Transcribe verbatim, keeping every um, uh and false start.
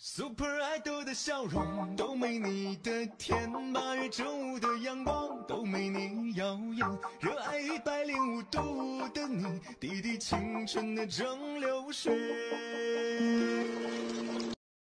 Super Idol 的笑容都没你的甜，八月正午的阳光都没你耀眼，热爱一百零五度的你，滴滴青春的蒸馏水。